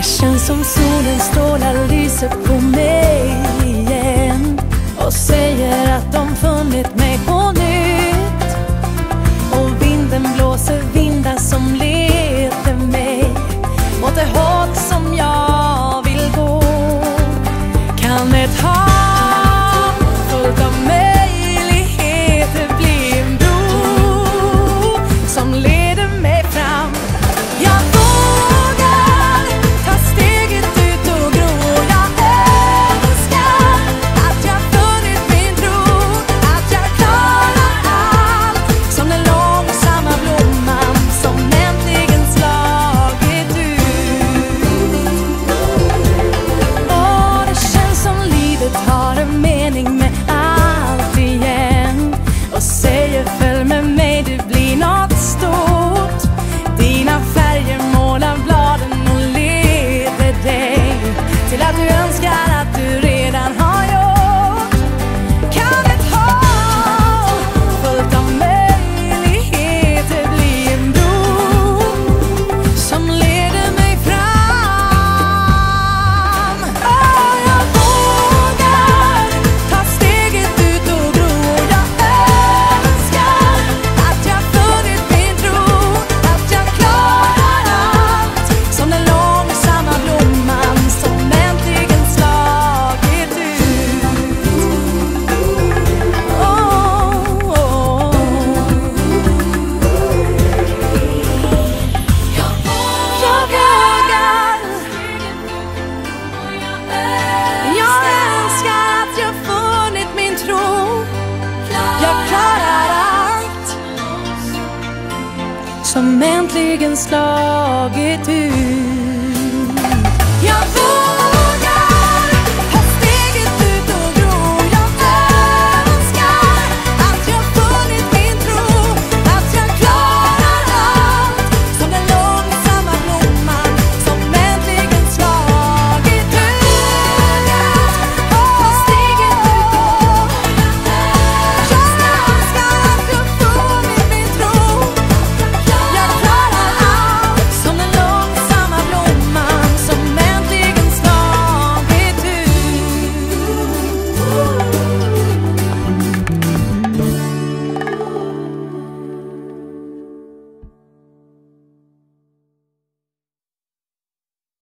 Det känns som solen strålar lyser på mig igen och säger att de funnit mig på nytt. Och vinden blåser vindar som leder mig åt det håll som jag vill gå. Kan ett hav fullt av möjligheter bli en bro som leder mig fram? Jag vågar ta steget ut och gro. Jag älskar att jag funnit min tro, att jag klarar allt som den långsamma blomman som äntligen slagit ut. Åh, det känns som livet har en mening med allt igen och säger följ med mig, du blir något stort. Dina färger målar bladen och leder dig till att du önskar att du redan har gjort. Kan ett hav fullt av möjligheter bli en bro som leder mig fram? Åh, jag vågar ta steget ut och gro. Jag älskar att jag funnit min tro, att jag klarar allt som den långsamma blomman som äntligen slagit ut. Jag älskar att jag funnit min tro. Jag klarar allt som äntligen slagit ut.